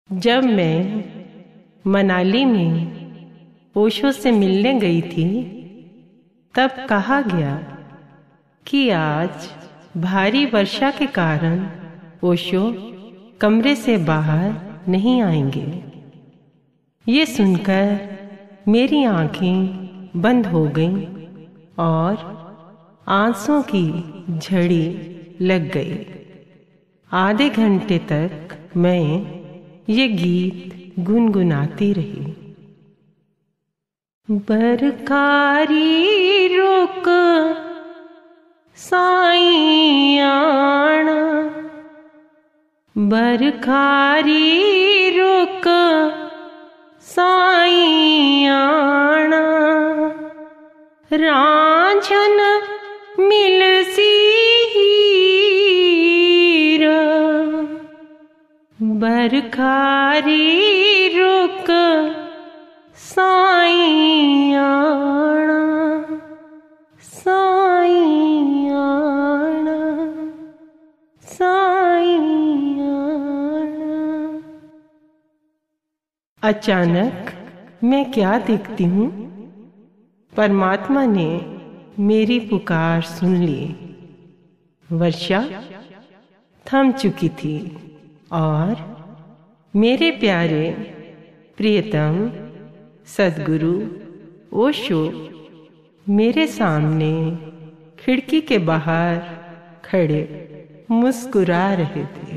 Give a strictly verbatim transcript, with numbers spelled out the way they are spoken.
जब मैं मनाली में ओशो से मिलने गई थी तब कहा गया कि आज भारी वर्षा के कारण ओशो कमरे से बाहर नहीं आएंगे। ये सुनकर मेरी आंखें बंद हो गईं और आंसुओं की झड़ी लग गई। आधे घंटे तक मैं ये गीत गुनगुनाती रही। बरकारी रुक साईयाना, बरकारी रुक साईयाना, रांझन मिलसी हीरा, बरखारी रुक साईयाना, साईयाना, साईयाना। अचानक मैं क्या देखती हूँ, परमात्मा ने मेरी पुकार सुन ली। वर्षा थम चुकी थी और मेरे प्यारे प्रियतम सद्गुरु ओशो मेरे सामने खिड़की के बाहर खड़े मुस्कुरा रहे थे।